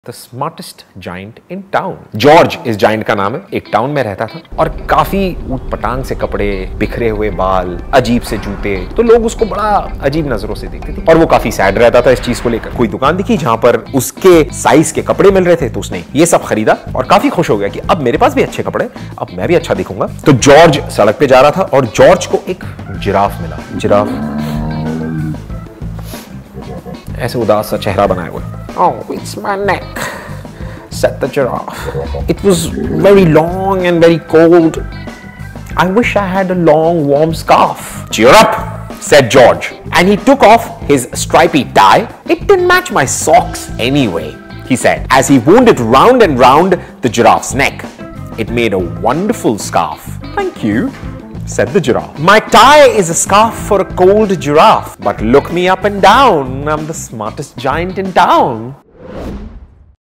The smartest giant in town. George इस giant का नाम है। एक टाउन में रहता था और काफी ऊट-पटांग से कपड़े, बिखरे हुए बाल, अजीब से जूते, तो लोग उसको बड़ा अजीब नजरों से देखते थे और वो काफी सैड रहता था इस चीज को लेकर। कोई दुकान दिखी जहां पर उसके साइज के कपड़े मिल रहे थे, तो उसने ये सब खरीदा और काफी खुश हो गया कि अब मेरे पास भी अच्छे कपड़े, अब मैं भी अच्छा दिखूंगा। तो जॉर्ज सड़क पे जा रहा था और जॉर्ज को एक जिराफ मिला। जिराफ ऐसे उदास सा चेहरा बनाए हुए। Oh, it's my neck, said the giraffe. It was very long and very cold. I wish I had a long, warm scarf. Cheer up, said George. And he took off his stripy tie. It didn't match my socks anyway, he said, as he wound it round and round the giraffe's neck. It made a wonderful scarf. Thank you, said the giraffe. My tie is a scarf for a cold giraffe, but look me up and down. I'm the smartest giant in town.